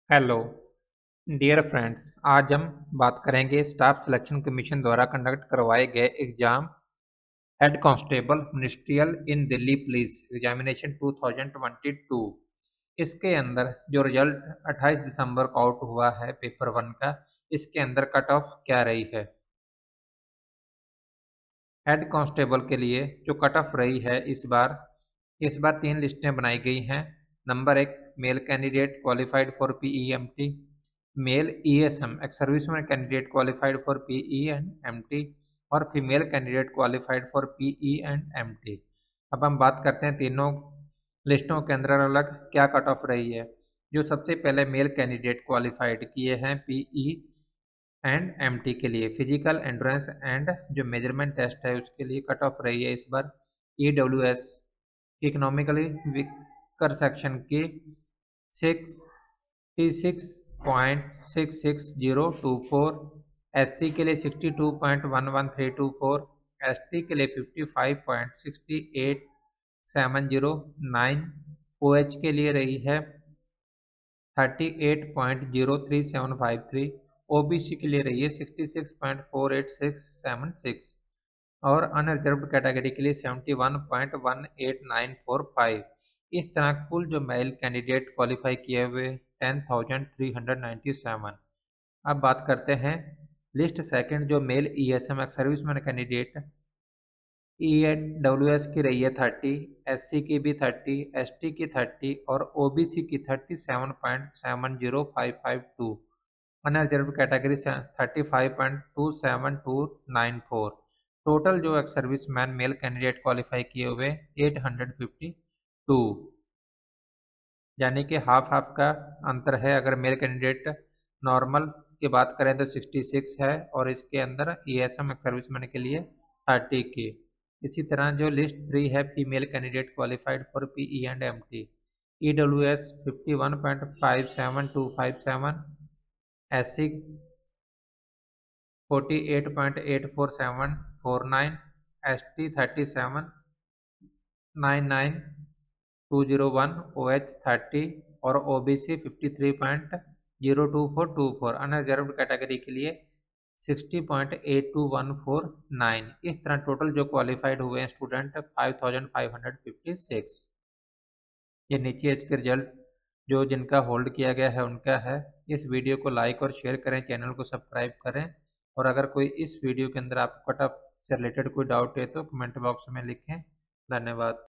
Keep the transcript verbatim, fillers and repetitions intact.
Hello dear friends, आज हम बात करेंगे स्टाफ सिलेक्शन कमीशन द्वारा कंडक्ट करवाए गए exam head constable ministerial in Delhi police examination दो हज़ार बाईस। इसके अंदर जो रिजल्ट अट्ठाईस दिसंबर को आउट हुआ है पेपर वन का, इसके अंदर कट ऑफ क्या रही है। हेड कांस्टेबल के लिए जो कट ऑफ रही है इस बार इस बार तीन लिस्टें बनाई गई हैं। नंबर एक, male candidate qualified for PE MT, male ESM ex serviceman candidate qualified for PE and MT, और female candidate qualified for PE and MT. अब हम बात करते हैं तीनों लिस्टों के अंदर अलग क्या कट ऑफ रही है। जो सबसे पहले मेल कैंडिडेट क्वालिफाइड किए हैं पीई एंड एमटी के लिए, फिजिकल एंड्योरेंस एंड जो मेजरमेंट टेस्ट है उसके लिए कट ऑफ रही है इस बार ईडब्ल्यूएस इकोनॉमिकली वीकर सेक्शन की sixty six point six six zero two four, S C के लिए sixty two point one one three two four, S T के लिए fifty five point sixty eight seven zero nine, O H के लिए रही है thirty eight point zero three seven five three, OBC के लिए रही है sixty six point four eight six seven six, और अनरिजर्व्ड कैटेगरी के लिए seventy one point one eight nine four five. इस तरह कुल जो मेल कैंडिडेट क्वालिफाई किए हुए ten thousand three hundred ninety seven. अब बात करते हैं लिस्ट सेकंड, जो male ESM ex serviceman candidate EWS की रही है थर्टी, एससी की भी थर्टी, एसटी की थर्टी, और ओबीसी की thirty seven point seven zero five five two, unreserved category thirty five point two seven two nine four. Total जो ex serviceman male candidate qualify किए हुए एट हंड्रेड फिफ्टी टू, यानी कि half half का अंतर है। अगर मेल कैंडिडेट नॉर्मल की बात करें तो सिक्सटी सिक्स है, और इसके अंदर ईएसएम एक्स सर्विसमैन के लिए थर्टी की। इसी तरह जो लिस्ट थ्री है female candidate qualified for PE and MT, EWS fifty one point five seven two five seven, S C forty eight point eight four seven four nine, S T thirty seven nine nine two zero one, O H thirty, और O B C fifty three point zero two four two four, unreserved category के लिए sixty point eight two one four nine. इस तरह total जो qualified हुए हैं student five thousand five hundred fifty six. ये नीचे इसके रिजल्ट जो जिनका होल्ड किया गया है उनका है। इस वीडियो को लाइक और शेयर करें, चैनल को सब्सक्राइब करें, और अगर कोई इस वीडियो के अंदर आपको कट ऑफ से रिलेटेड कोई डाउट है तो कमेंट बॉक्स में लिखें। धन्यवाद।